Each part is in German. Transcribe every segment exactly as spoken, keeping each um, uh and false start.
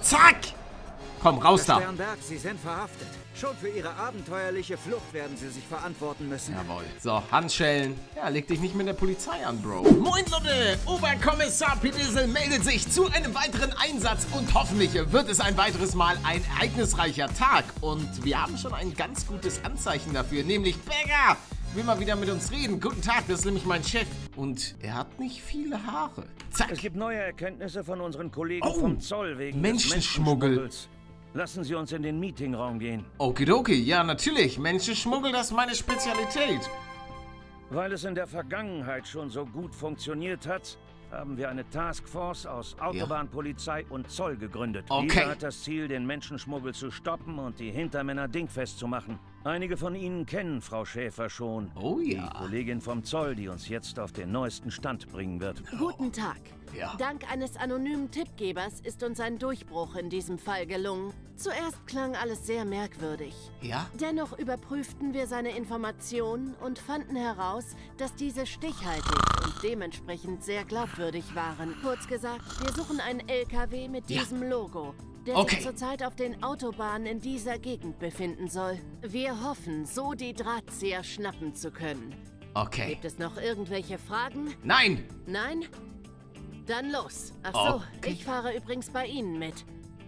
Zack! Komm, raus da. Sternberg, Sie sind verhaftet. Schon für Ihre abenteuerliche Flucht werden Sie sich verantworten müssen. Jawohl. So, Handschellen. Ja, leg dich nicht mit der Polizei an, Bro. Moin, Leute! Oberkommissar Piedesel meldet sich zu einem weiteren Einsatz und hoffentlich wird es ein weiteres Mal ein ereignisreicher Tag. Und wir haben schon ein ganz gutes Anzeichen dafür, nämlich Bäcker will mal wieder mit uns reden. Guten Tag, das ist nämlich mein Chef. Und er hat nicht viele Haare. Zack. Es gibt neue Erkenntnisse von unseren Kollegen Oh, vom Zoll wegen Menschenschmuggel. des Menschenschmuggels. Lassen Sie uns in den Meetingraum gehen. Okidoki, ja natürlich. Menschenschmuggel, das ist meine Spezialität. Weil es in der Vergangenheit schon so gut funktioniert hat, haben wir eine Taskforce aus Autobahnpolizei und Zoll gegründet. Okay. Diese hat das Ziel, den Menschenschmuggel zu stoppen und die Hintermänner dingfest zu machen. Einige von Ihnen kennen Frau Schäfer schon. Oh ja. Die Kollegin vom Zoll, die uns jetzt auf den neuesten Stand bringen wird. Guten Tag. Ja. Dank eines anonymen Tippgebers ist uns ein Durchbruch in diesem Fall gelungen. Zuerst klang alles sehr merkwürdig. Ja? Dennoch überprüften wir seine Informationen und fanden heraus, dass diese stichhaltig und dementsprechend sehr glaubwürdig waren. Kurz gesagt, wir suchen einen L K W mit Ja. diesem Logo, der Okay. sich zurzeit auf den Autobahnen in dieser Gegend befinden soll. Wir hoffen, so die Drahtzieher schnappen zu können. Okay. Gibt es noch irgendwelche Fragen? Nein! Nein? Dann los. Ach so, Okay. ich fahre übrigens bei Ihnen mit.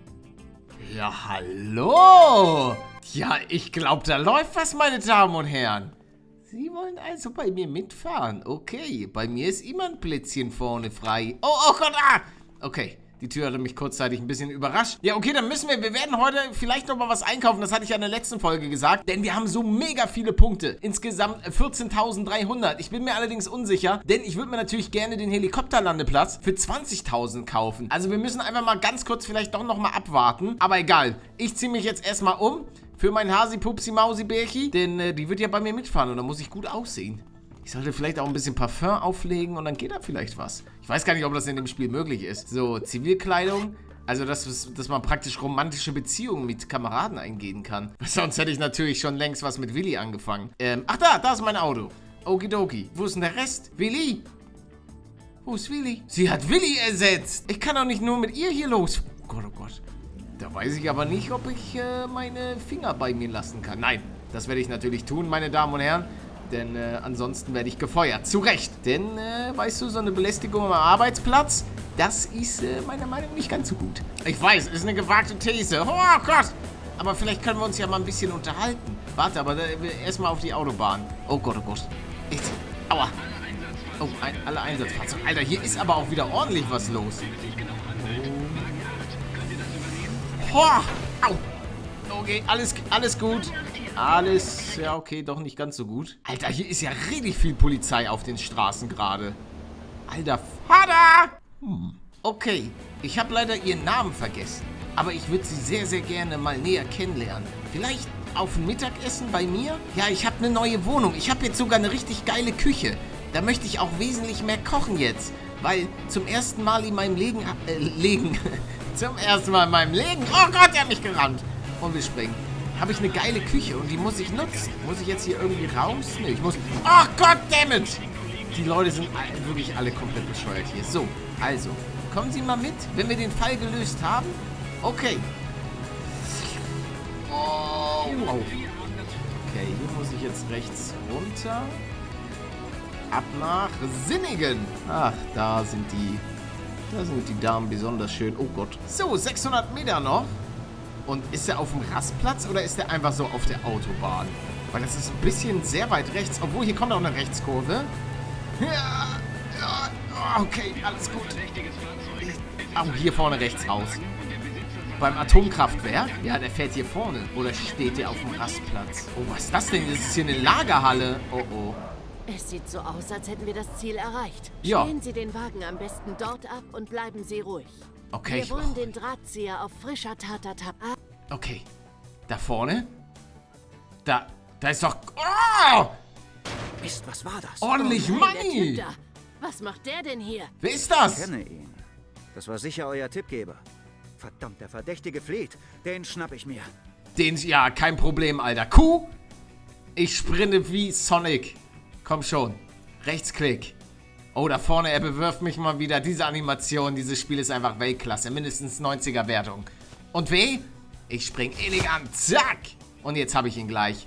Ja, hallo! Ja, ich glaube, da läuft was, meine Damen und Herren. Sie wollen also bei mir mitfahren. Okay, bei mir ist immer ein Plätzchen vorne frei. Oh, oh Gott, ah! Okay, die Tür hatte mich kurzzeitig ein bisschen überrascht. Ja, okay, dann müssen wir, wir werden heute vielleicht nochmal was einkaufen. Das hatte ich ja in der letzten Folge gesagt. Denn wir haben so mega viele Punkte. Insgesamt vierzehntausenddreihundert. Ich bin mir allerdings unsicher, denn ich würde mir natürlich gerne den Helikopterlandeplatz für zwanzigtausend kaufen. Also wir müssen einfach mal ganz kurz vielleicht doch nochmal abwarten. Aber egal, ich ziehe mich jetzt erstmal um für mein Hasi-Pupsi-Mausi-Bärchi. Denn äh, die wird ja bei mir mitfahren und da muss ich gut aussehen. Ich sollte vielleicht auch ein bisschen Parfum auflegen und dann geht da vielleicht was. Ich weiß gar nicht, ob das in dem Spiel möglich ist. So, Zivilkleidung. Also, dass, dass man praktisch romantische Beziehungen mit Kameraden eingehen kann. Sonst hätte ich natürlich schon längst was mit Willi angefangen. Ähm, ach da, da ist mein Auto. Okidoki. Wo ist denn der Rest? Willi? Wo ist Willi? Sie hat Willi ersetzt. Ich kann doch nicht nur mit ihr hier los. Oh Gott, oh Gott. Da weiß ich aber nicht, ob ich äh, meine Finger bei mir lassen kann. Nein, das werde ich natürlich tun, meine Damen und Herren. Denn äh, ansonsten werde ich gefeuert. Zu Recht. Denn, äh, weißt du, so eine Belästigung am Arbeitsplatz, das ist äh, meiner Meinung nach nicht ganz so gut. Ich weiß, ist eine gewagte These. Oh Gott. Aber vielleicht können wir uns ja mal ein bisschen unterhalten. Warte, aber äh, erstmal auf die Autobahn. Oh Gott, oh Gott. Ich, aua. Oh, ein, alle Einsatzfahrzeuge. Alter, hier ist aber auch wieder ordentlich was los. Oh. Au. Okay, alles, alles gut. Alles, ja okay, doch nicht ganz so gut. Alter, hier ist ja richtig viel Polizei auf den Straßen gerade. Alter Vater! Hm. Okay, ich habe leider ihren Namen vergessen. Aber ich würde sie sehr, sehr gerne mal näher kennenlernen. Vielleicht auf ein Mittagessen bei mir? Ja, ich habe eine neue Wohnung. Ich habe jetzt sogar eine richtig geile Küche. Da möchte ich auch wesentlich mehr kochen jetzt. Weil zum ersten Mal in meinem Leben... Äh, Legen... zum ersten Mal in meinem Leben... Oh Gott, der hat mich gerammt. Und wir springen. Habe ich eine geile Küche und die muss ich nutzen. Muss ich jetzt hier irgendwie raus? Ne, ich muss... Oh Gott, dammit! Die Leute sind all, wirklich alle komplett bescheuert hier. So, also, kommen Sie mal mit, wenn wir den Fall gelöst haben. Okay. Oh, wow. Okay, hier muss ich jetzt rechts runter. Ab nach Sinnigen. Ach, da sind die... Da sind die Damen besonders schön. Oh Gott. So, sechshundert Meter noch. Und ist er auf dem Rastplatz oder ist er einfach so auf der Autobahn? Weil das ist ein bisschen sehr weit rechts. Obwohl, hier kommt auch eine Rechtskurve. Ja, ja, okay, alles gut. Oh, hier vorne rechts raus. Beim Atomkraftwerk? Ja, der fährt hier vorne. Oder steht der auf dem Rastplatz? Oh, was ist das denn? Das ist hier eine Lagerhalle. Oh, oh. Es sieht so aus, als hätten wir das Ziel erreicht. Ja. Stellen Sie den Wagen am besten dort ab und bleiben Sie ruhig. Okay, Wir ich... wollen Oh. den Drahtzieher auf frischer Tatatap. Okay. Da vorne? Da... Da ist doch... Oh! Mist, was war das? Ordentlich Oh nein, der Money! Typ da. Was macht der denn hier? Wer ist Ich das? kenne ihn. Das war sicher euer Tippgeber. Verdammt, der Verdächtige flieht. Den schnapp ich mir. Den... Ja, kein Problem, Alter. Kuh! Ich sprinte wie Sonic. Komm schon. Rechtsklick. Oh, da vorne, er bewirft mich mal wieder. Diese Animation, dieses Spiel ist einfach Weltklasse. Mindestens neunziger Wertung. Und weh? Ich spring elegant. Zack. Und jetzt habe ich ihn gleich.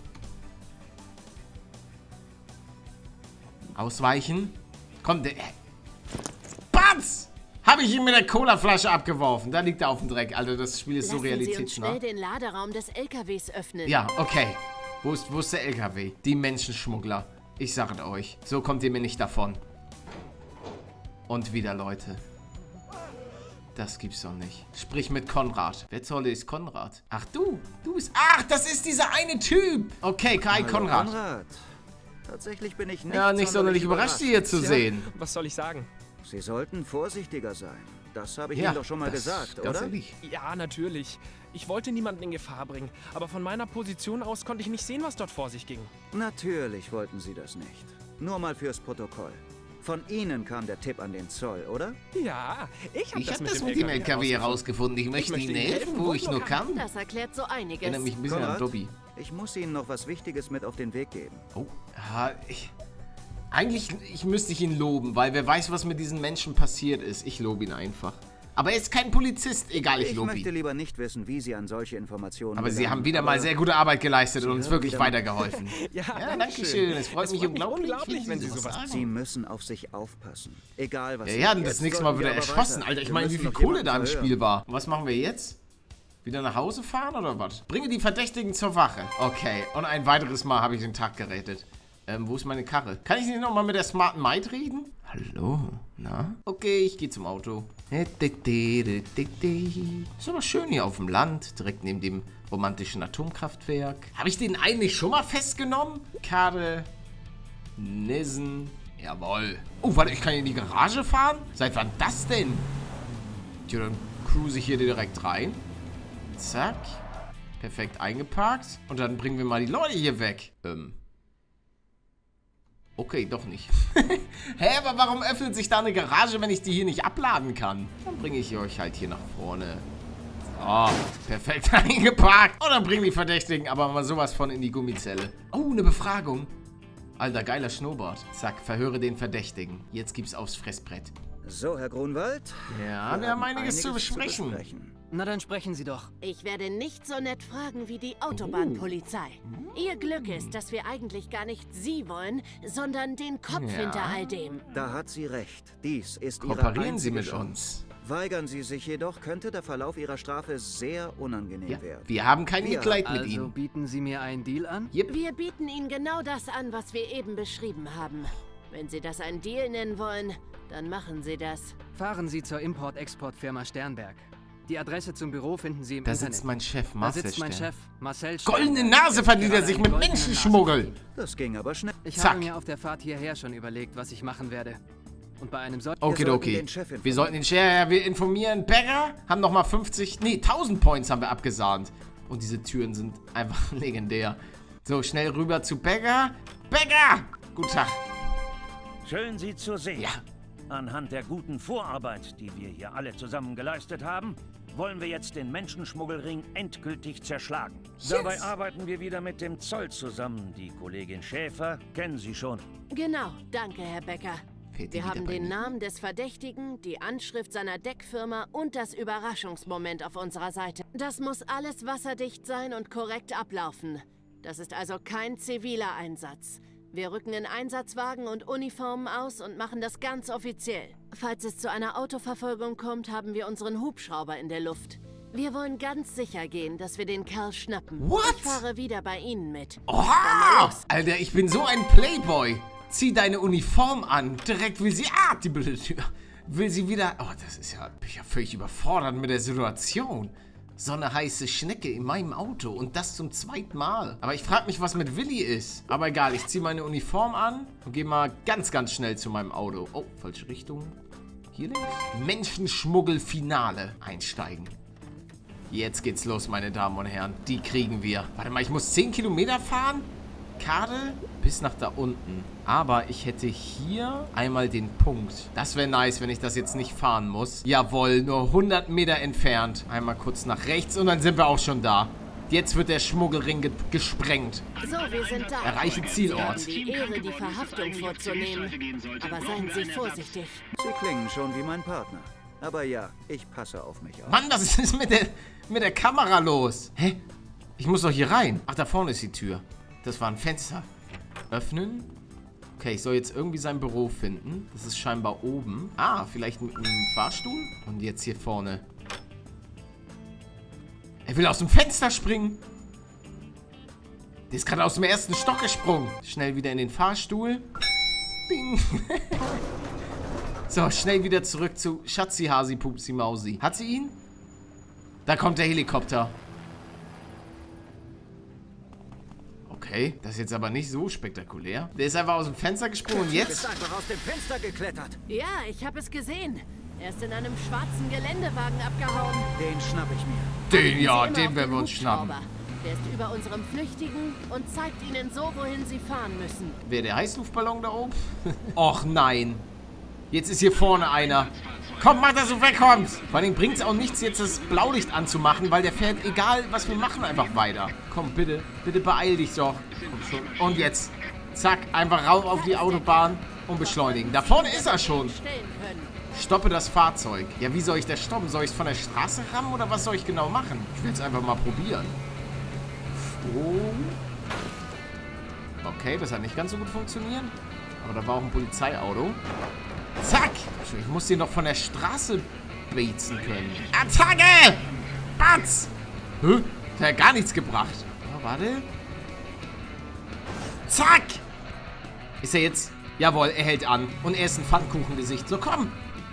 Ausweichen. Komm, der... Batz! Habe ich ihn mit der Colaflasche abgeworfen. Da liegt er auf dem Dreck. Alter, das Spiel ist so realitätsnah. Lassen Sie uns schnell den Laderaum des L K Ws öffnen. Ja, okay. Wo ist, wo ist der L K W? Die Menschenschmuggler. Ich sage euch. So kommt ihr mir nicht davon. Und wieder, Leute. Das gibt's doch nicht. Sprich mit Konrad. Wer zur Hölle ist Konrad? Ach, du. Du bist... Ach, das ist dieser eine Typ. Okay, Kai Hallo, Konrad. Konrad. Tatsächlich bin ich nicht, Ja, nicht sonderlich überrascht, Sie hier zu Tja, sehen. Was soll ich sagen? Sie sollten vorsichtiger sein. Das habe ich Ja, Ihnen doch schon mal das- gesagt, ganz oder? ehrlich. Ja, natürlich. Ich wollte niemanden in Gefahr bringen, aber von meiner Position aus konnte ich nicht sehen, was dort vor sich ging. Natürlich wollten Sie das nicht. Nur mal fürs Protokoll. Von Ihnen kam der Tipp an den Zoll, oder? Ja, ich habe Ich das habe mit das dem mit dem L K W herausgefunden. herausgefunden. Ich möchte möchte Ihnen Ihnen helfen, helfen, wo wo ich ich nur nur kann. Das erklärt so einiges. Erinnere mich ein bisschen an Konrad, Dobby. ich muss Ihnen noch was Wichtiges mit auf den Weg geben. Oh, ja, ich... Eigentlich ich müsste ich ihn loben, weil wer weiß, was mit diesen Menschen passiert ist. Ich lobe ihn einfach. Aber er ist kein Polizist. Egal, ich Ich lobe möchte ihn. lieber nicht wissen, wie Sie an solche Informationen Aber Sie gelangen, haben wieder aber mal sehr gute Arbeit geleistet und uns hören wirklich wieder mal- weitergeholfen. Ja, Ja, danke danke schön. schön. Es freut Es mich freut mich unglaublich, unglaublich, wenn Sie sowas sagen. Sie müssen auf sich aufpassen. Egal, was Ja, Sie... ja, das Jetzt nächste sollten Mal wird wir er aber erschossen. weiter. Alter, ich Wir meine, wie müssen viel noch Kohle jemanden da im verhören. Spiel war. Was machen wir jetzt? Wieder nach Hause fahren oder was? Bringe die Verdächtigen zur Wache. Okay, und ein weiteres Mal habe ich den Tag gerettet. Ähm, wo ist meine Karre? Kann ich nicht nochmal mit der smarten Maid reden? Hallo, na? Okay, ich gehe zum Auto. Ist aber schön hier auf dem Land, direkt neben dem romantischen Atomkraftwerk. Habe ich den eigentlich schon mal festgenommen? Karre, Nissen, jawohl. Oh, warte, ich kann in die Garage fahren? Seit wann das denn? Tja, dann cruise ich hier direkt rein. Zack. Perfekt eingeparkt. Und dann bringen wir mal die Leute hier weg. Ähm. Okay, doch nicht. Hä, aber warum öffnet sich da eine Garage, wenn ich die hier nicht abladen kann? Dann bringe ich euch halt hier nach vorne. So, perfekt eingeparkt. Und dann bringen die Verdächtigen aber mal sowas von in die Gummizelle. Oh, eine Befragung. Alter, geiler Schnurrbart. Zack, verhöre den Verdächtigen. Jetzt gibt's aufs Fressbrett. So, Herr Grunwald. Ja, wir haben einiges zu besprechen. besprechen. Na dann sprechen Sie doch. Ich werde nicht so nett fragen wie die Autobahnpolizei. Ihr Glück ist, dass wir eigentlich gar nicht Sie wollen, sondern den Kopf Ja. hinter all dem. Da hat sie recht. Dies ist Ihre Kooperieren Sie einzige mit Chance. uns. Weigern Sie sich jedoch, könnte der Verlauf Ihrer Strafe sehr unangenehm Ja, werden. wir haben kein Wir- Mitleid mit Also Ihnen. bieten Sie mir einen Deal an? Yep. Wir bieten Ihnen genau das an, was wir eben beschrieben haben. Wenn Sie das einen Deal nennen wollen, dann machen Sie das. Fahren Sie zur Import-Export-Firma Sternberg. Die Adresse zum Büro finden Sie im Da Internet. sitzt mein Chef, da Marcel sitzt mein Stern. Chef, Marcel Sternberg. Goldene Nase verdient er Gerade sich eine mit goldene Menschenschmuggel. Nase. Das ging aber schnell. Ich Zack. habe mir auf der Fahrt hierher schon überlegt, was ich machen werde. Und bei einem solchen... Okay, sollten okay. den Chef informieren. Wir sollten den Chef, ja, wir informieren Bagger, haben nochmal fünfzig, nee, tausend Points haben wir abgesahnt. Und diese Türen sind einfach legendär. So, schnell rüber zu Bagger. Bagger! Guten Tag. Schön, Sie zu sehen. Ja. Anhand der guten Vorarbeit, die wir hier alle zusammen geleistet haben, wollen wir jetzt den Menschenschmuggelring endgültig zerschlagen. Dabei arbeiten wir wieder mit dem Zoll zusammen. Die Kollegin Schäfer kennen Sie schon. Genau, danke, Herr Becker. Fehlt die Wir wieder haben bei den mir? Namen des Verdächtigen, die Anschrift seiner Deckfirma und das Überraschungsmoment auf unserer Seite. Das muss alles wasserdicht sein und korrekt ablaufen. Das ist also kein ziviler Einsatz. Wir rücken in Einsatzwagen und Uniformen aus und machen das ganz offiziell. Falls es zu einer Autoverfolgung kommt, haben wir unseren Hubschrauber in der Luft. Wir wollen ganz sicher gehen, dass wir den Kerl schnappen. What? Ich fahre wieder bei Ihnen mit. Oha! Alter, ich bin so ein Playboy. Zieh deine Uniform an. Direkt will sie... Ah, die blöde Tür. Will sie wieder... Oh, das ist ja... Bin ich ja völlig überfordert mit der Situation. So eine heiße Schnecke in meinem Auto. Und das zum zweiten Mal. Aber ich frage mich, was mit Willi ist. Aber egal, ich ziehe meine Uniform an und gehe mal ganz, ganz schnell zu meinem Auto. Oh, falsche Richtung. Hier links. Menschenschmuggel-Finale einsteigen. Jetzt geht's los, meine Damen und Herren. Die kriegen wir. Warte mal, ich muss zehn Kilometer fahren? Karte bis nach da unten. Aber ich hätte hier einmal den Punkt. Das wäre nice, wenn ich das jetzt nicht fahren muss. Jawohl, nur hundert Meter entfernt. Einmal kurz nach rechts und dann sind wir auch schon da. Jetzt wird der Schmuggelring ge gesprengt. So, wir sind da. Erreiche Sie haben Zielort. die Ehre, die Verhaftung vorzunehmen. Aber seien Sie vorsichtig. Sie klingen schon wie mein Partner. Aber ja, ich passe auf mich auf. Mann, was ist mit der... mit der Kamera los? Hä? Ich muss doch hier rein. Ach, da vorne ist die Tür. Das war ein Fenster. Öffnen. Okay, ich soll jetzt irgendwie sein Büro finden. Das ist scheinbar oben. Ah, vielleicht mit einem Fahrstuhl? Und jetzt hier vorne. Er will aus dem Fenster springen. Der ist gerade aus dem ersten Stock gesprungen. Schnell wieder in den Fahrstuhl. Bing. So, schnell wieder zurück zu Schatzi, Hasi, Pupsi, Mausi. Hat sie ihn? Da kommt der Helikopter. Okay, das ist jetzt aber nicht so spektakulär. Der ist einfach aus dem Fenster gesprungen und jetzt... ist einfach aus dem Fenster geklettert. Ja, ich habe es gesehen. Er ist in einem schwarzen Geländewagen abgehauen. Den schnapp ich mir. Den, ja, Ich sehe den immer werden wir auf uns dem schnappen. Hubschrauber. Der ist über unserem Flüchtigen und zeigt ihnen so, wohin sie fahren müssen. Wer, der Heißluftballon da oben? Och nein. Jetzt ist hier vorne einer. Komm, mach, dass du wegkommst. Vor allem bringt es auch nichts, jetzt das Blaulicht anzumachen, weil der fährt, egal was wir machen, einfach weiter. Komm, bitte, bitte beeil dich doch. Komm schon. Und jetzt, zack, einfach rauf auf die Autobahn und beschleunigen. Da vorne ist er schon. Stellen können. Stoppe das Fahrzeug. Ja, wie soll ich das stoppen? Soll ich es von der Straße rammen oder was soll ich genau machen? Ich will es einfach mal probieren. Oh. Okay, das hat nicht ganz so gut funktioniert. Aber da war auch ein Polizeiauto. Zack! Ich muss den doch von der Straße beizen können. Attacke! Batz! Hä? Das hat gar nichts gebracht. Oh, warte. Zack! Ist er jetzt... Jawohl, er hält an. Und er ist ein Pfannkuchengesicht. So, komm!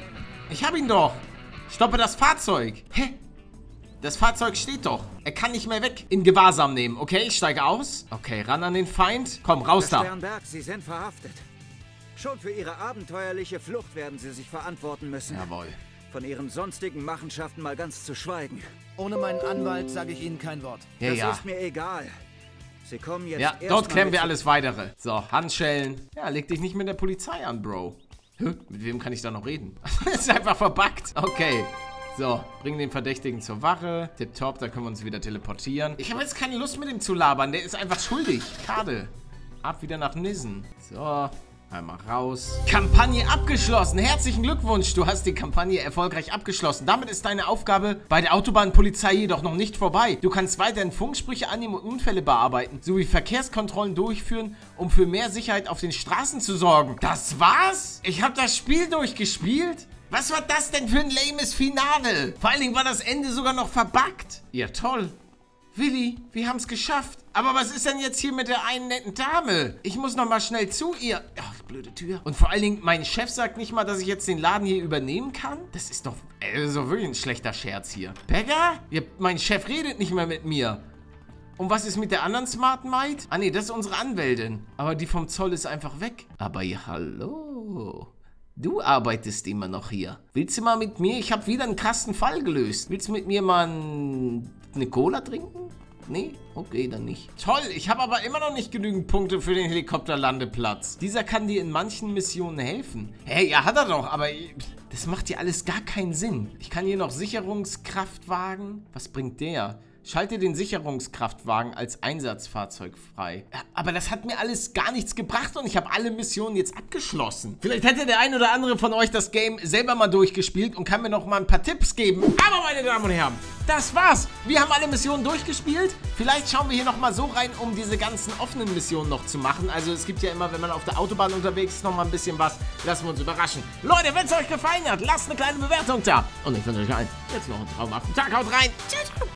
Ich hab ihn doch! Stoppe das Fahrzeug! Hä? Das Fahrzeug steht doch. Er kann nicht mehr weg. In Gewahrsam nehmen. Okay, ich steige aus. Okay, ran an den Feind. Komm, raus da. Sternberg, Sie sind verhaftet. Schon für Ihre abenteuerliche Flucht werden Sie sich verantworten müssen. Jawohl. Von Ihren sonstigen Machenschaften mal ganz zu schweigen. Ohne meinen Anwalt sage ich Ihnen kein Wort. Ja, das ja. ist mir egal. Sie kommen jetzt Ja, erst dort mal klären mit wir zu- alles Weitere. So, Handschellen. Ja, leg dich nicht mit der Polizei an, Bro. Hä? Mit wem kann ich da noch reden? Das ist einfach verbuggt. Okay. So, bringen den Verdächtigen zur Wache. Tipptopp, da können wir uns wieder teleportieren. Ich habe jetzt keine Lust mit ihm zu labern. Der ist einfach schuldig. Schade. Ab wieder nach Nissen. So, einmal raus. Kampagne abgeschlossen. Herzlichen Glückwunsch. Du hast die Kampagne erfolgreich abgeschlossen. Damit ist deine Aufgabe bei der Autobahnpolizei jedoch noch nicht vorbei. Du kannst weiterhin Funksprüche annehmen und Unfälle bearbeiten, sowie Verkehrskontrollen durchführen, um für mehr Sicherheit auf den Straßen zu sorgen. Das war's? Ich habe das Spiel durchgespielt? Was war das denn für ein lames Finale? Vor allen Dingen war das Ende sogar noch verbuggt. Ja, toll. Willi, wir haben es geschafft. Aber was ist denn jetzt hier mit der einen netten Dame? Ich muss noch mal schnell zu ihr. Ach, blöde Tür. Und vor allen Dingen, mein Chef sagt nicht mal, dass ich jetzt den Laden hier übernehmen kann? Das ist doch, äh, das ist doch wirklich ein schlechter Scherz hier. Bäcker? Ja, mein Chef redet nicht mehr mit mir. Und was ist mit der anderen Smart Maid? Ah, nee, das ist unsere Anwältin. Aber die vom Zoll ist einfach weg. Aber ja, hallo. Du arbeitest immer noch hier. Willst du mal mit mir? Ich habe wieder einen krassen Fall gelöst. Willst du mit mir mal ein, eine Cola trinken? Nee? Okay, dann nicht. Toll, ich habe aber immer noch nicht genügend Punkte für den Helikopterlandeplatz. Dieser kann dir in manchen Missionen helfen. Hey, ja, hat er doch, aber das macht hier alles gar keinen Sinn. Ich kann hier noch Sicherungskraftwagen. Was bringt der? Schalte den Sicherungskraftwagen als Einsatzfahrzeug frei. Ja, aber das hat mir alles gar nichts gebracht und ich habe alle Missionen jetzt abgeschlossen. Vielleicht hätte der ein oder andere von euch das Game selber mal durchgespielt und kann mir noch mal ein paar Tipps geben. Aber meine Damen und Herren, das war's. Wir haben alle Missionen durchgespielt. Vielleicht schauen wir hier noch mal so rein, um diese ganzen offenen Missionen noch zu machen. Also es gibt ja immer, wenn man auf der Autobahn unterwegs ist, noch mal ein bisschen was. Lassen wir uns überraschen. Leute, wenn es euch gefallen hat, lasst eine kleine Bewertung da. Und ich wünsche euch allen jetzt noch einen traumhaften Tag. Haut rein. Tschüss.